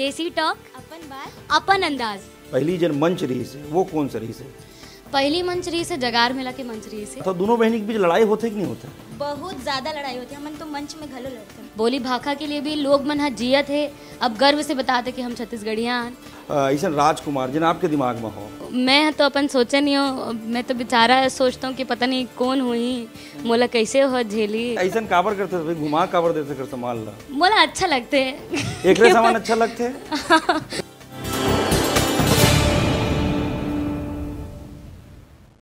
देसी टॉक, अपन बात, अपन अंदाज। पहली जन मंच रही से वो कौन सा रही से? पहली मंच रही से जगार मेला के मंच रही से। तो दोनों बहनी के बीच लड़ाई होते कि नहीं होता? बहुत ज्यादा लड़ाई होती है। हमन तो मंच में घलो लड़ते हैं। बोली भाखा के लिए भी लोग मन जिया थे, अब गर्व से बताते कि हम छत्तीसगढ़िया हन। ऐसा राजकुमार जिन आपके दिमाग में हो? मैं तो अपन सोचे नहीं हो, मैं तो बेचारा सोचता हूँ कि पता नहीं कौन हुई, मोला कैसे हो झेली। ऐसा काबर करते थे, घुमा काबर देते कर संभाल ला? मोला अच्छा लगते एक सामान अच्छा लगते